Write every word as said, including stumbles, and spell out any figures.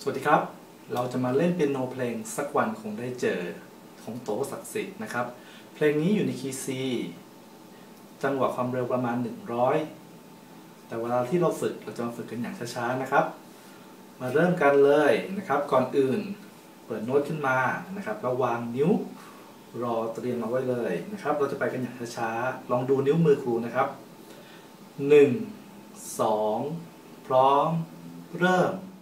สวัสดีครับเราจะมาเล่นเปียโนเพลงสักวันคงได้เจอของโตศักดิ์สิทธิ์นะครับเพลงนี้อยู่ในคีย์ C จังหวะความเร็วประมาณหนึ่งร้อยแต่เวลาที่เราฝึกเราจะมาฝึกกันอย่างช้าๆนะครับมาเริ่มกันเลยนะครับก่อนอื่นเปิดโน้ตขึ้นมานะครับแล้ววางนิ้วรอเตรียมเอาไว้เลยนะครับเราจะไปกันอย่างช้าๆลองดูนิ้วมือครูนะครับหนึ่ง สองพร้อมเริ่ม